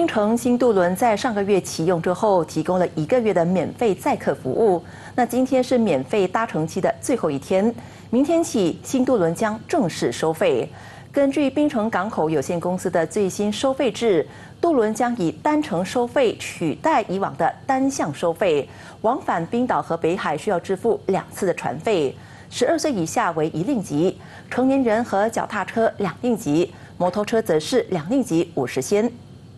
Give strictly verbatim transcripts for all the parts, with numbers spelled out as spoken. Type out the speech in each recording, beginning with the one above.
城新渡轮在上个月启用之后，提供了一个月的免费载客服务。那今天是免费搭乘期的最后一天，明天起新渡轮将正式收费。根据槟城港口有限公司的最新收费制，渡轮将以单程收费取代以往的单向收费，往返冰岛和北海需要支付两次的船费。十二岁以下为一令吉，成年人和脚踏车两令吉，摩托车则是两令吉五十仙。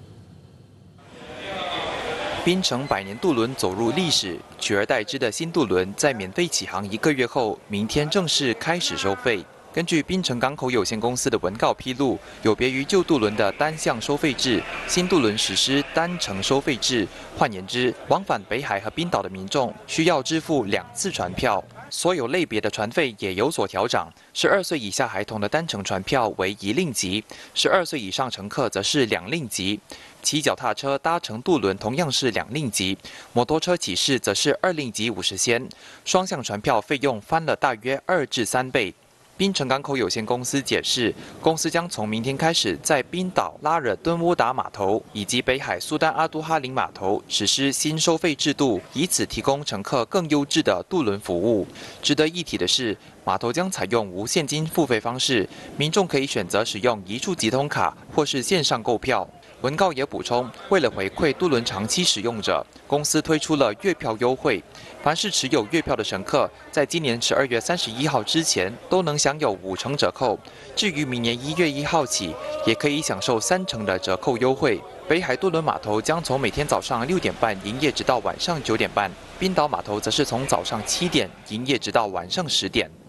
槟城百年渡轮走入历史，取而代之的新渡轮在免费启航一个月后，明天正式开始收费。根据槟城港口有限公司的文告披露，有别于旧渡轮的单向收费制，新渡轮实施单程收费制。换言之，往返北海和冰岛的民众需要支付两次船票。所有类别的船费也有所调整，十二岁以下孩童的单程船票为一令吉，十二岁以上乘客则是两令吉。骑脚踏车搭乘渡轮同样是两令吉，摩托车起士则是二令吉五十仙，双向船票费用翻了大约二至三倍。槟城港口有限公司解释，公司将从明天开始在冰岛拉惹敦乌达码头以及北海苏丹阿都哈林码头实施新收费制度，以此提供乘客更优质的渡轮服务。值得一提的是，码头将采用无现金付费方式，民众可以选择使用一触即通卡或是线上购票。文告也补充，为了回馈渡轮长期使用者，公司推出了月票优惠。凡是持有月票的乘客，在今年十二月三十一号之前都能享有五成折扣。至于明年一月一号起，也可以享受三成的折扣优惠。北海渡轮码头将从每天早上六点半营业直到晚上九点半，冰岛码头则是从早上七点营业直到晚上十点。